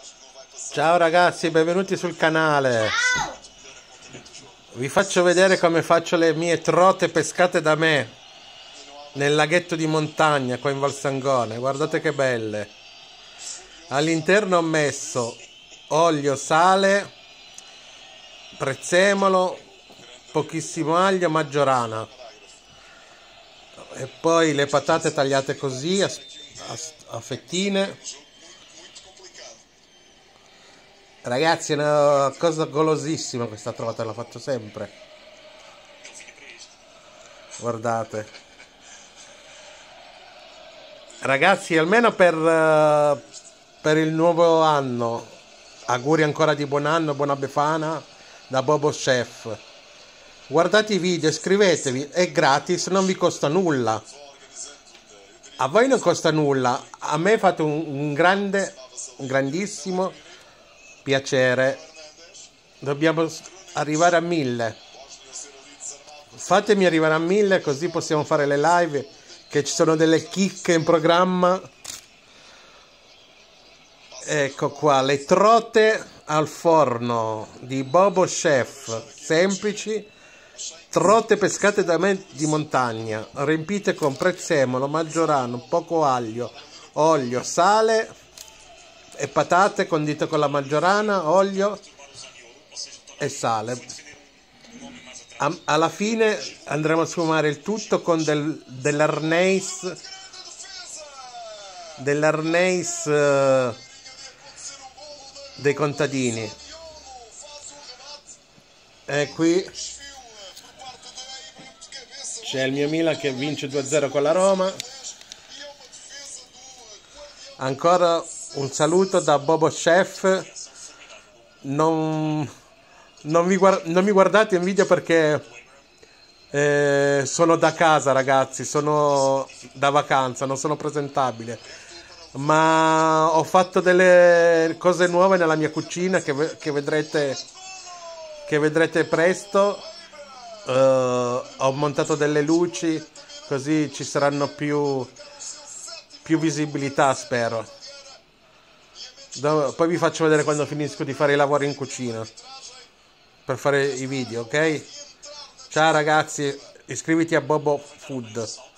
Ciao ragazzi, benvenuti sul canale. Vi faccio vedere come faccio le mie trote pescate da me nel laghetto di montagna qua in Valsangone. Guardate che belle. All'interno ho messo olio, sale, prezzemolo, pochissimo aglio, maggiorana e poi le patate tagliate così a fettine. Ragazzi, è una cosa golosissima questa trota, la faccio sempre. Guardate. Ragazzi, almeno per il nuovo anno, auguri ancora di buon anno, buona Befana da Bobo Chef. Guardate i video, iscrivetevi, è gratis, non vi costa nulla. A voi non costa nulla, a me fate un grandissimo piacere. Dobbiamo arrivare a 1000. Fatemi arrivare a 1000 così possiamo fare le live, che ci sono delle chicche in programma. Ecco qua, le trote al forno di Bobo Chef, semplici, trote pescate da me di montagna, riempite con prezzemolo, maggiorano, poco aglio, olio, sale e patate condite con la maggiorana, olio e sale. Alla fine andremo a sfumare il tutto con dell'arnais dei contadini. E qui c'è il mio Milan che vince 2-0 con la Roma. Ancora un saluto da Bobo Chef. Non mi guardate in video perché sono da casa, ragazzi, sono da vacanza, non sono presentabile, ma ho fatto delle cose nuove nella mia cucina che vedrete presto. Ho montato delle luci, così ci saranno più visibilità, spero. Poi vi faccio vedere quando finisco di fare i lavori in cucina per fare i video, ok? Ciao ragazzi, iscriviti a Bobo Food.